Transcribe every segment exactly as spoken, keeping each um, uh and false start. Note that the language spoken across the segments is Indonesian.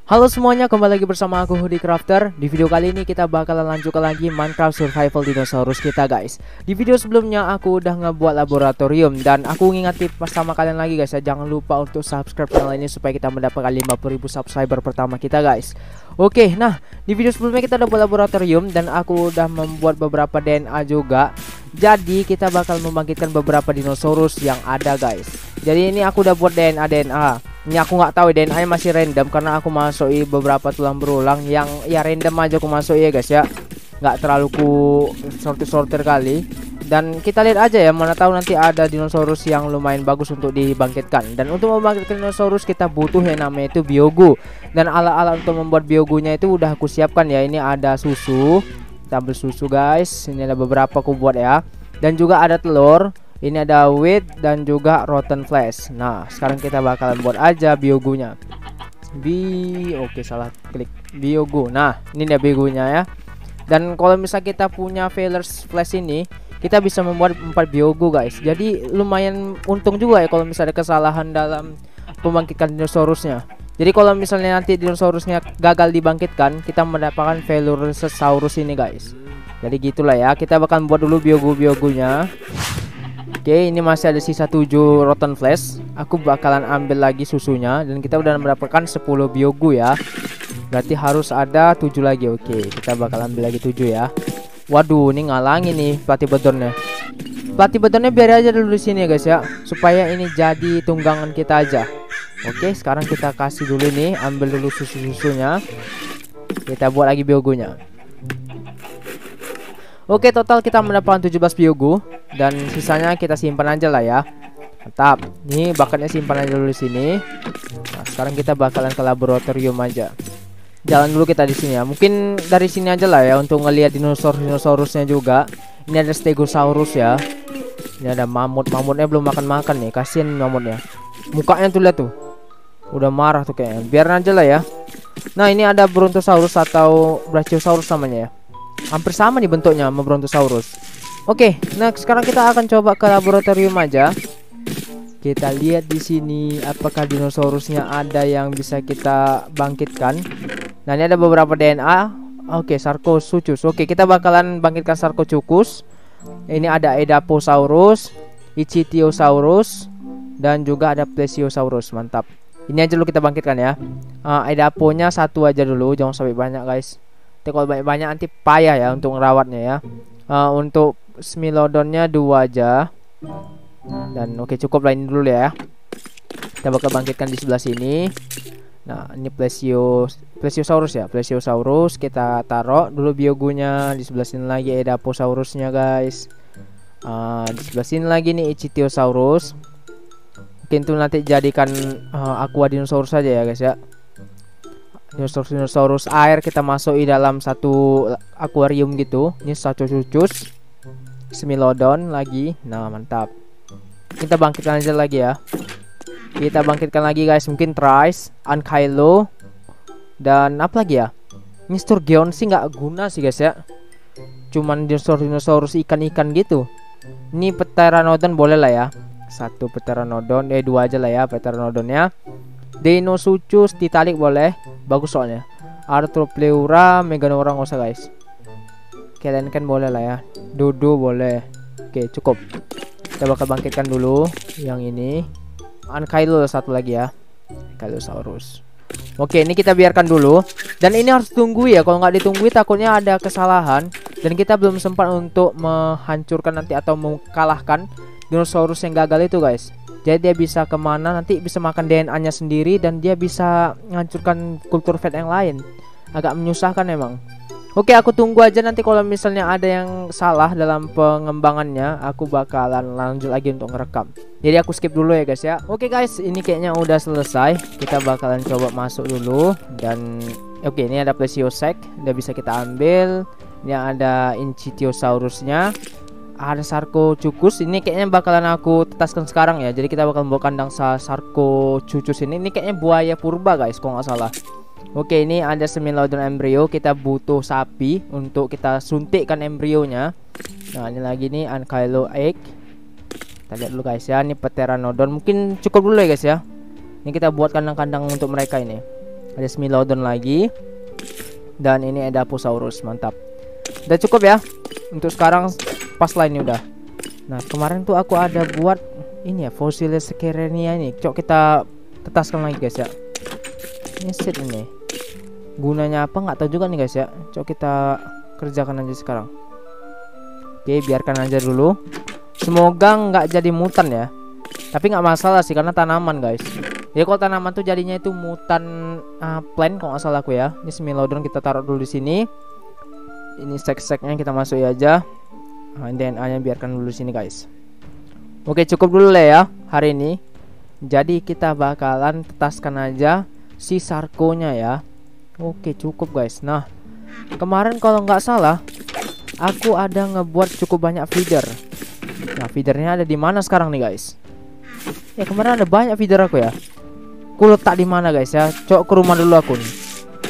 Halo semuanya, kembali lagi bersama aku Hoodie Crafter. Di video kali ini kita bakalan lanjutkan lagi Minecraft Survival Dinosaurus kita guys. Di video sebelumnya aku udah ngebuat laboratorium, dan aku ngingetin pas sama kalian lagi guys ya, jangan lupa untuk subscribe channel ini supaya kita mendapatkan lima puluh ribu subscriber pertama kita guys. Oke, nah di video sebelumnya kita udah buat laboratorium dan aku udah membuat beberapa D N A juga. Jadi kita bakal membangkitkan beberapa dinosaurus yang ada guys. Jadi ini aku udah buat D N A D N A. Ini aku nggak tahu D N A nya masih random karena aku masuki beberapa tulang berulang yang ya random aja aku masuk ya guys ya. Nggak terlalu ku sortir-sortir kali. Dan kita lihat aja ya, mana tahu nanti ada dinosaurus yang lumayan bagus untuk dibangkitkan. Dan untuk membangkitkan dinosaurus kita butuh yang namanya itu biogu. Dan alat-alat untuk membuat biogunya itu udah aku siapkan ya. Ini ada susu. Kita ambil susu guys. Ini ada beberapa aku buat ya. Dan juga ada telur. Ini ada wheat dan juga rotten flesh. Nah, sekarang kita bakalan buat aja biogunya. Bi, oke salah klik biogu. Nah, ini dia biogunya ya. Dan kalau misal kita punya Valor's flesh ini, kita bisa membuat empat biogu guys. Jadi lumayan untung juga ya kalau misalnya ada kesalahan dalam pembangkitkan dinosaurusnya. Jadi kalau misalnya nanti dinosaurusnya gagal dibangkitkan, kita mendapatkan Velociraptor ini guys. Jadi gitulah ya. Kita bakal buat dulu biogu-biogunya. Oke, ini masih ada sisa tujuh rotten flesh. Aku bakalan ambil lagi susunya. Dan kita udah mendapatkan sepuluh biogu ya. Berarti harus ada tujuh lagi. Oke, kita bakal ambil lagi tujuh ya. Waduh, ini ngalangin nih pelatih bedonnya. Pelatih bedonnya biar aja dulu di sini ya guys ya, supaya ini jadi tunggangan kita aja. Oke, sekarang kita kasih dulu nih, ambil dulu susu-susunya. Kita buat lagi biogunya. Oke, total kita mendapatkan tujuh belas biogu. Dan sisanya kita simpan aja lah ya. Mantap. Nih bakatnya simpan aja dulu di sini. Nah, sekarang kita bakalan ke laboratorium aja. Jalan dulu kita di sini ya. Mungkin dari sini aja lah ya untuk ngelihat dinosaurus-dinosaurusnya juga. Ini ada Stegosaurus ya. Ini ada mamut. Mamutnya belum makan-makan nih. Kasihan mamutnya. Mukanya tuh lihat tuh. Udah marah tuh kayaknya. Biarin aja lah ya. Nah, ini ada Brontosaurus atau Brachiosaurus namanya ya. Hampir sama nih bentuknya sama Brontosaurus. Oke, nah sekarang kita akan coba ke laboratorium aja. Kita lihat di sini apakah dinosaurusnya ada yang bisa kita bangkitkan. Nah, ini ada beberapa D N A. Oke, Sarcosuchus. Oke, kita bakalan bangkitkan Sarcosuchus. Ini ada Edaphosaurus, Ichthyosaurus, dan juga ada Plesiosaurus. Mantap. Ini aja dulu kita bangkitkan ya. Uh, Edaphonya satu aja dulu, jangan sampai banyak guys. Nanti kalau banyak-banyak nanti payah ya untuk ngerawatnya ya. Uh, untuk Smilodonnya dua aja. Dan oke, cukup lah ini dulu ya. Kita bakal bangkitkan di sebelah sini. Nah, ini Plesio Plesiosaurus ya, Plesiosaurus kita taruh dulu biogunya. Di sebelah sini lagi Edaphosaurusnya guys. Uh, di sebelah sini lagi nih Ichthyosaurus. Mungkin tuh nanti jadikan uh, aqua dinosaurus saja ya guys ya. Dinosaurus dinosaurus air kita masuk di dalam satu akuarium gitu. Ini Sarcosuchus, Smilodon lagi. Nah, mantap. Kita bangkitkan aja lagi ya. Kita bangkitkan lagi guys. Mungkin Thrice, Ankylo, dan apa lagi ya? Ini Sturgeon sih nggak guna sih guys ya. Cuman dinosaurus dinosaurus ikan-ikan gitu. Ini Pteranodon boleh lah ya. Satu Pteranodon, eh dua aja lah ya Pteranodonnya. Deinosuchus Titanic boleh, bagus soalnya. Arthropleura Meganora nggak usah guys. Kalian kan boleh lah ya. Dodo boleh. Oke, cukup. Kita bakal bangkitkan dulu yang ini. Ankylo satu lagi ya. Ankylosaurus. Oke, ini kita biarkan dulu. Dan ini harus tunggu ya. Kalau nggak ditunggu takutnya ada kesalahan. Dan kita belum sempat untuk menghancurkan nanti atau mengalahkan dinosaurus yang gagal itu guys. Jadi dia bisa kemana nanti bisa makan D N A nya sendiri. Dan dia bisa menghancurkan kultur vet yang lain. Agak menyusahkan emang. Oke, aku tunggu aja nanti kalau misalnya ada yang salah dalam pengembangannya, aku bakalan lanjut lagi untuk ngerekam. Jadi aku skip dulu ya guys ya. Oke guys, ini kayaknya udah selesai. Kita bakalan coba masuk dulu. Dan oke, ini ada Plesiosac, udah bisa kita ambil. Ini ada Ichthyosaurusnya. Ada Sarcosuchus. Ini kayaknya bakalan aku tetaskan sekarang ya. Jadi kita bakal membawa kandang Sarcosuchus ini. Ini kayaknya buaya purba guys, kalau nggak salah. Oke, ini ada Smilodon embrio. Kita butuh sapi untuk kita suntikkan embrionya. Nah, ini lagi nih Ankylo egg. Kita lihat dulu guys ya. Ini Pteranodon. Mungkin cukup dulu ya guys ya. Ini kita buat kandang-kandang untuk mereka ini. Ada Smilodon lagi. Dan ini ada Pusaurus, mantap. Udah cukup ya. Untuk sekarang pas lah ini udah. Nah, kemarin tuh aku ada buat ini ya, fosilnya Sekerenia ini. Cok kita tetaskan lagi guys ya. Ini set ini. Gunanya apa nggak tahu juga nih guys ya. Cok kita kerjakan aja sekarang. Oke, biarkan aja dulu. Semoga nggak jadi mutan ya. Tapi nggak masalah sih karena tanaman guys. Ya kalau tanaman tuh jadinya itu mutan uh, plant kalau nggak salah aku ya. Ini Smilodon kita taruh dulu di sini. Ini sek-seknya kita masukin aja. Nah, D N A-nya biarkan dulu di sini guys. Oke, cukup dulu lah ya hari ini. Jadi kita bakalan tetaskan aja si Sarko-nya ya. Oke, cukup guys. Nah, kemarin kalau nggak salah aku ada ngebuat cukup banyak feeder. Nah, feedernya ada di mana sekarang nih guys? Ya kemarin ada banyak feeder aku ya. Aku letak di mana guys ya? Cok ke rumah dulu aku nih.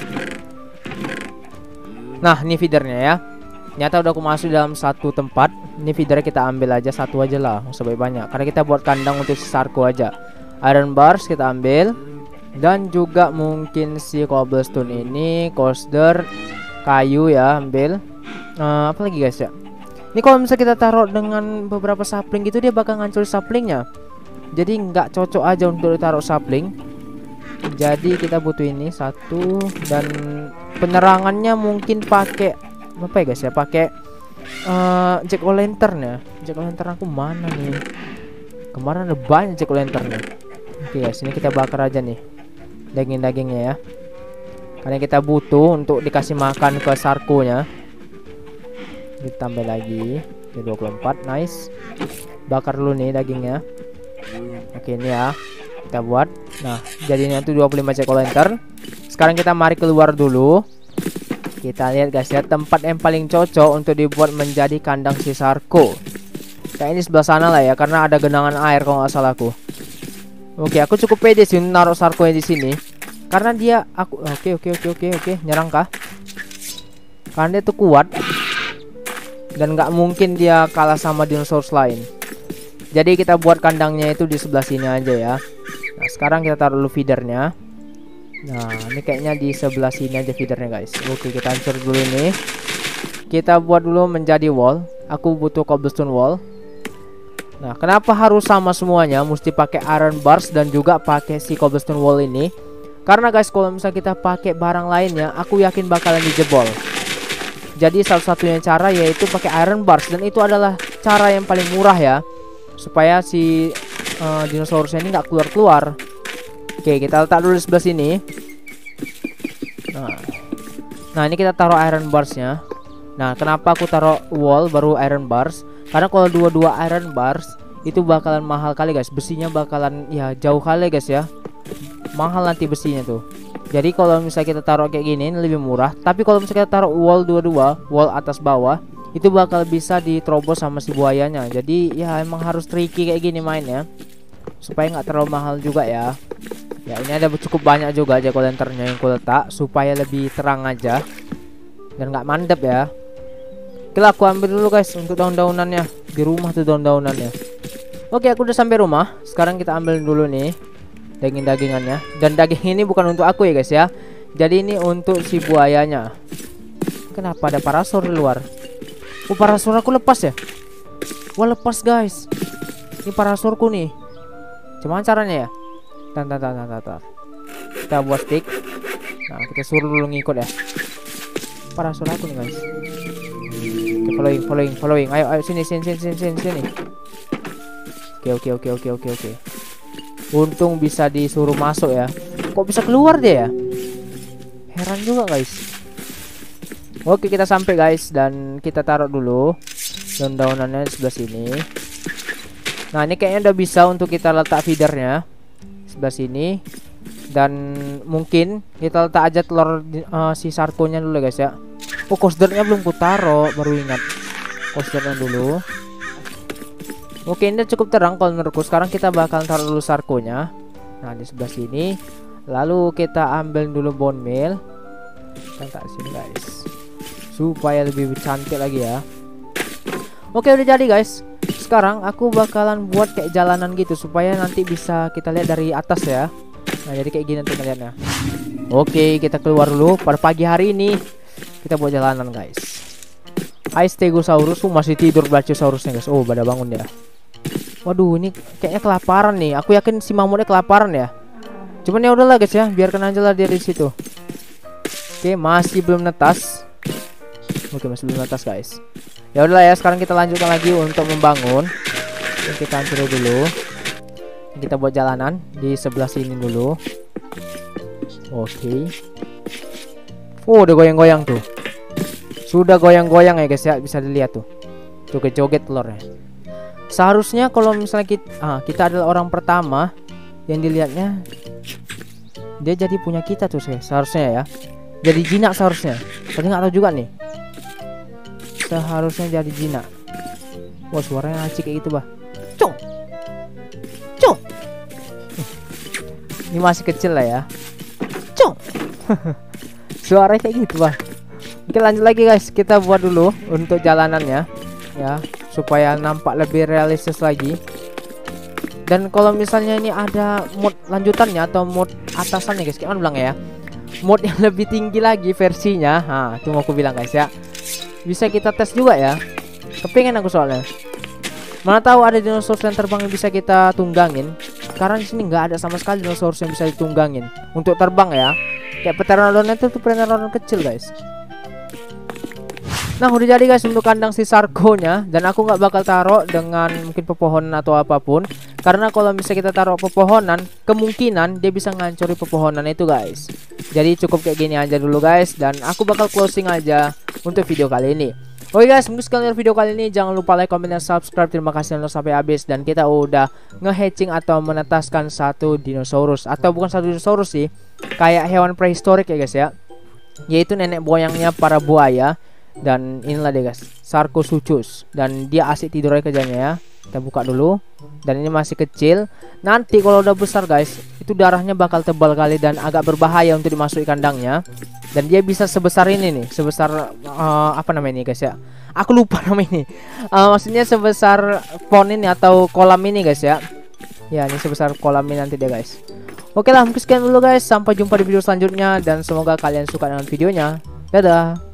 Nah, ini feedernya ya. Nyata udah aku masuk dalam satu tempat. Ini feedernya kita ambil aja satu aja lah, nggak usah banyak. Karena kita buat kandang untuk si Sarko aja. Iron bars kita ambil. Dan juga mungkin si cobblestone ini, coaster, kayu ya ambil. Uh, apa lagi guys ya? Ini kalau misalnya kita taruh dengan beberapa sapling gitu dia bakal ngancur saplingnya. Jadi nggak cocok aja untuk ditaruh sapling. Jadi kita butuh ini satu. Dan penerangannya mungkin pakai apa ya guys ya? Pakai uh, jack o' lantern ya. Jack o' lantern aku mana nih? Kemarin ada banyak jack o' lantern nih. Oke guys, ini kita bakar aja nih daging-dagingnya ya. Karena kita butuh untuk dikasih makan ke Sarko-nya. Ditambah lagi ke dua puluh empat, nice. Bakar dulu nih dagingnya. Oke, ini ya kita buat. Nah, jadinya itu dua puluh lima jack o' lantern. Sekarang kita mari keluar dulu. Kita lihat guys ya, tempat yang paling cocok untuk dibuat menjadi kandang si Sarko. Kayak ini sebelah sana lah ya, karena ada genangan air kalau nggak salah aku. Oke, aku cukup pede sih naruh Sarko di sini. Karena dia aku oke oke oke oke oke nyerang kah? Karena dia tuh kuat. Dan nggak mungkin dia kalah sama dinosaurus lain. Jadi kita buat kandangnya itu di sebelah sini aja ya. Nah, sekarang kita taruh dulu feedernya. Nah, ini kayaknya di sebelah sini aja feedernya guys. Oke, kita hancur dulu ini. Kita buat dulu menjadi wall. Aku butuh cobblestone wall. Nah, kenapa harus sama semuanya? Mesti pakai iron bars dan juga pakai si cobblestone wall ini. Karena guys, kalau misalnya kita pakai barang lainnya, aku yakin bakalan dijebol. Jadi satu-satunya cara yaitu pakai iron bars, dan itu adalah cara yang paling murah ya, supaya si uh, dinosaurusnya ini nggak keluar-keluar. Oke, kita letak dulu di sebelah sini. Nah, nah ini kita taruh iron barsnya. Nah, kenapa aku taruh wall baru iron bars? Karena kalau dua-dua iron bars itu bakalan mahal kali guys. Besinya bakalan ya jauh kali guys ya. Mahal nanti besinya tuh. Jadi kalau misalnya kita taruh kayak gini ini lebih murah. Tapi kalau misalnya kita taruh wall dua-dua, wall atas bawah, itu bakal bisa diterobos sama si buayanya. Jadi ya emang harus tricky kayak gini mainnya, supaya nggak terlalu mahal juga ya. Ya ini ada cukup banyak juga jack o' lanternnya yang aku letak supaya lebih terang aja dan nggak mandep ya. Oke lah, aku ambil dulu guys untuk daun-daunannya. Di rumah tuh daun-daunannya. Oke, aku udah sampai rumah. Sekarang kita ambil dulu nih daging-dagingannya. Dan daging ini bukan untuk aku ya guys ya. Jadi ini untuk si buayanya. Kenapa ada parasol di luar? Oh, parasol aku lepas ya? Wah, lepas guys. Ini parasolku nih. Cuman caranya ya? Tan tan tan tan tan. Kita buat stick. Nah, kita suruh dulu ngikut ya. Parasol aku nih guys. Oke, following, following, following. Ayo, ayo sini, sini, sini, sini, sini, sini. Oke, oke, oke, oke, oke, oke. Untung bisa disuruh masuk ya. Kok bisa keluar dia ya? Heran juga guys. Oke, kita sampai guys dan kita taruh dulu daun-daunannya di sebelah sini. Nah, ini kayaknya udah bisa untuk kita letak feedernya sebelah sini. Dan mungkin kita letak aja telur uh, si Sarko-nya dulu guys ya. Oh, coasternya belum ku taruh, baru ingat. Coasternya dulu. Oke, ini cukup terang kalau menurutku. Sekarang kita bakal taruh dulu Sarko-nya. Nah, di sebelah sini. Lalu kita ambil dulu bone meal. Kita taruh sini guys, supaya lebih cantik lagi ya. Oke, udah jadi guys. Sekarang aku bakalan buat kayak jalanan gitu supaya nanti bisa kita lihat dari atas ya. Nah, jadi kayak gini nanti ngeliatnya. Oke, kita keluar dulu. Pada pagi hari ini kita buat jalanan guys. Hai Stegosaurus, tuh masih tidur Brachiosaurusnya guys. Oh, pada bangun ya. Waduh, ini kayaknya kelaparan nih. Aku yakin si mamutnya kelaparan ya. Cuman ya udahlah guys ya, biarkan aja lah dia di situ. Oke, masih belum netas. Oke, masih belum netas guys. Ya udahlah ya, sekarang kita lanjutkan lagi untuk membangun. Oke, kita hancur dulu. Kita buat jalanan di sebelah sini dulu. Oke. Oh, udah goyang-goyang tuh. Sudah goyang-goyang ya guys ya, bisa dilihat tuh. Joget-joget telurnya. Seharusnya kalau misalnya kita ah, kita adalah orang pertama yang dilihatnya, dia jadi punya kita tuh guys, seharusnya ya. Jadi jinak seharusnya. Tapi nggak tahu juga nih. Seharusnya jadi jinak. Wah, suaranya acik kayak gitu, bah. Cung. Cung. Ini masih kecil lah ya. Cung. Suaranya kayak gitu, bah. Oke, lanjut lagi guys. Kita buat dulu untuk jalanannya ya, supaya nampak lebih realistis lagi. Dan kalau misalnya ini ada mod lanjutannya atau mod atasannya guys, kayak mana bilang ya, mod yang lebih tinggi lagi versinya. Nah, itu mau aku bilang guys ya. Bisa kita tes juga ya. Kepingin aku soalnya. Mana tahu ada dinosaurus yang terbang yang bisa kita tunggangin. Karena di sini nggak ada sama sekali dinosaurus yang bisa ditunggangin untuk terbang ya. Kayak Pteranodon itu tuh Pteranodon kecil guys. Nah, udah jadi guys untuk kandang si Sarko-nya. Dan aku nggak bakal taruh dengan mungkin pepohonan atau apapun. Karena kalau misalnya kita taruh pepohonan, kemungkinan dia bisa ngancuri pepohonan itu guys. Jadi cukup kayak gini aja dulu guys. Dan aku bakal closing aja untuk video kali ini. Oke guys, mungkin sekian video kali ini. Jangan lupa like, comment, dan subscribe. Terima kasih udah sampai habis. Dan kita udah nge-hatching atau menetaskan satu dinosaurus. Atau bukan satu dinosaurus sih, kayak hewan prehistorik ya guys ya, yaitu nenek moyangnya para buaya. Dan inilah dia guys, Sarcosuchus. Dan dia asik tidur aja kerjanya ya. Kita buka dulu. Dan ini masih kecil. Nanti kalau udah besar guys, itu darahnya bakal tebal kali dan agak berbahaya untuk dimasuki kandangnya. Dan dia bisa sebesar ini nih, sebesar uh, apa namanya ini guys ya, aku lupa nama ini. uh, Maksudnya sebesar pond ini atau kolam ini guys ya. Ya, ini sebesar kolam ini nanti deh guys. Oke lah, mungkin sekian dulu guys. Sampai jumpa di video selanjutnya. Dan semoga kalian suka dengan videonya. Dadah.